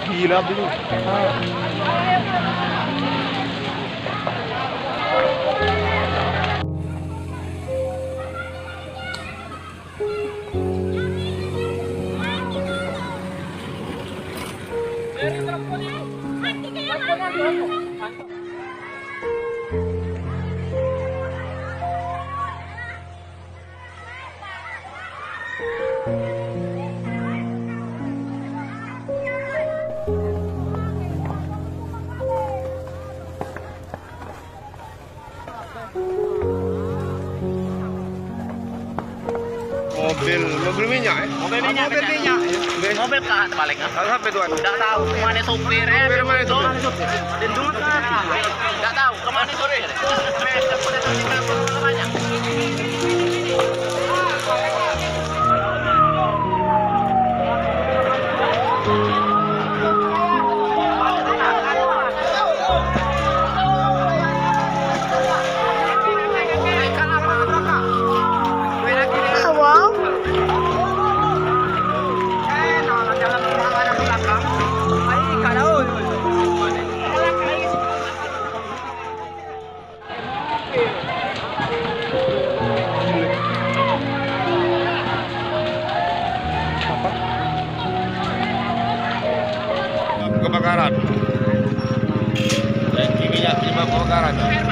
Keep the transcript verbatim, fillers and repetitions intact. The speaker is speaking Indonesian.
Gila dulu. Mobil, mobil minyak ya? Mobil minyak, mobil minyak. Mobil kan balik kan? Kalau sampai tuan? Enggak tahu kemana sopirnya. Sopir mana itu? Lindung kan? Enggak tahu kemana sopir. Kebakaran. Tangki minyak penyebab kebakaran.